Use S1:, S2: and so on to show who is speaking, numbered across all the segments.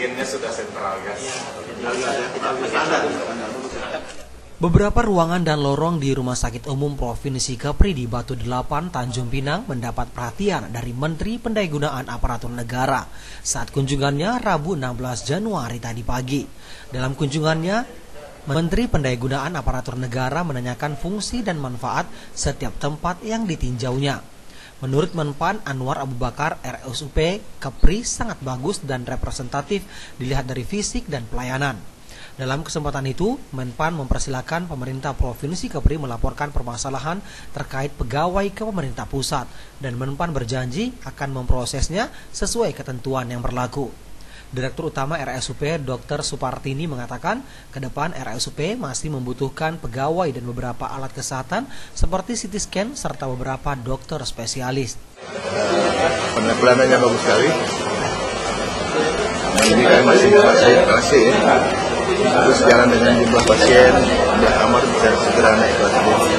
S1: oksigennya sudah sentral gas.
S2: Beberapa ruangan dan lorong di Rumah Sakit Umum Provinsi Kepri di Batu Delapan, Tanjung Pinang mendapat perhatian dari Menteri Pendayagunaan Aparatur Negara saat kunjungannya Rabu 16 Januari tadi pagi. Dalam kunjungannya, Menteri Pendayagunaan Aparatur Negara menanyakan fungsi dan manfaat setiap tempat yang ditinjaunya. Menurut Menpan Anwar Abu Bakar, RSUP Kepri sangat bagus dan representatif dilihat dari fisik dan pelayanan. Dalam kesempatan itu, Menpan mempersilahkan pemerintah Provinsi Kepri melaporkan permasalahan terkait pegawai ke pemerintah pusat, dan Menpan berjanji akan memprosesnya sesuai ketentuan yang berlaku. Direktur Utama RSUP Dr. Supartini mengatakan, ke depan RSUP masih membutuhkan pegawai dan beberapa alat kesehatan seperti CT scan serta beberapa dokter spesialis.
S3: Pelayanannya bagus sekali. Ini kan masih ya. Terus jalan dengan jumlah pasien, jumlah kamar bisa segera naik kelas.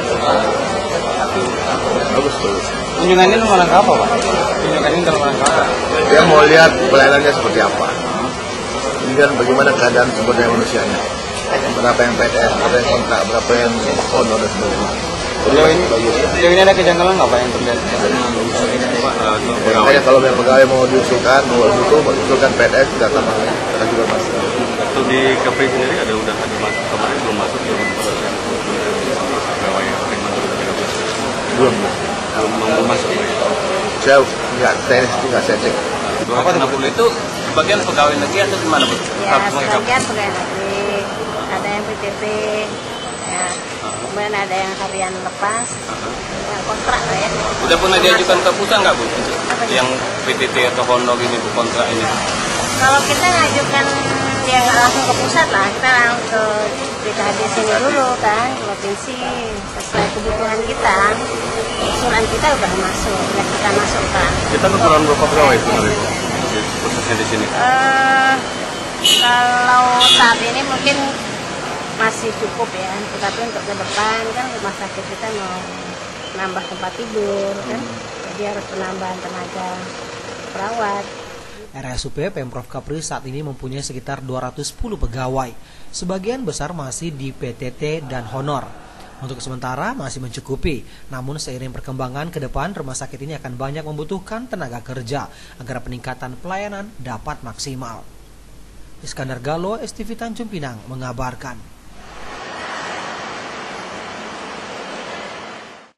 S3: Bagus.
S4: Kunjungan ini dalam rangka apa, Pak? Kunjungan ini dalam rangka apa?
S3: Dia mau lihat pelayanannya seperti apa. Ini kan bagaimana keadaan sumber daya manusianya. Berapa yang PTS, berapa yang kontrak, berapa yang honor dan sebagainya.
S4: Sejauh ini ada kejanggalan nggak, Pak, yang terjadi?
S3: Makanya kalau pegawai mau diusulkan, mau usulkan PTS, tidak sama. Kita juga masih.
S5: Untuk di Kepri sendiri udah ada masuk, kemarin belum masuk pegawai yang
S3: belum
S5: masuk.
S3: Saya nggak saya cek.
S5: 260 itu bagian pegawai negeri atau gimana, Bu?
S6: Ya, sebagian pegawai negeri, ada yang PTT, ya, kemudian ada yang harian lepas, ya, kontrak lah ya.
S5: Udah pernah diajukan ke pusat nggak, Bu? Yang PTT atau honor ini, Bu, kontrak ini?
S6: Kalau kita ngajukan dia nggak langsung ke pusat lah, kita langsung ke BKD sini dulu kan, provinsi, sesuai kebutuhan kita. Usulan kita udah masuk, ya kita masukkan.
S5: Kita kekurangan berapa pegawai sebenarnya, khususnya di sini?
S6: Kalau saat ini mungkin masih cukup ya, tetapi untuk ke depan kan rumah sakit kita mau nambah tempat tidur kan, jadi harus penambahan tenaga perawat.
S2: RSUP Pemprov Kepri saat ini mempunyai sekitar 210 pegawai. Sebagian besar masih di PTT dan honor. Untuk sementara masih mencukupi, namun seiring perkembangan ke depan rumah sakit ini akan banyak membutuhkan tenaga kerja agar peningkatan pelayanan dapat maksimal. Iskandar Galo, STV Tanjung Pinang mengabarkan.